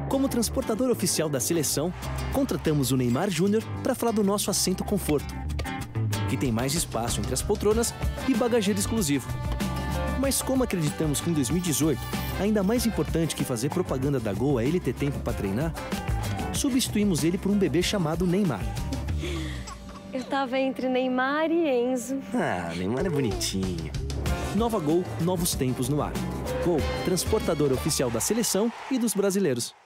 Como transportador oficial da seleção, contratamos o Neymar Júnior para falar do nosso assento conforto, que tem mais espaço entre as poltronas e bagageiro exclusivo. Mas como acreditamos que em 2018, ainda mais importante que fazer propaganda da Gol é ele ter tempo para treinar, substituímos ele por um bebê chamado Neymar. Eu tava entre Neymar e Enzo. Ah, Neymar é bonitinho. Nova Gol, novos tempos no ar. Gol, transportador oficial da seleção e dos brasileiros.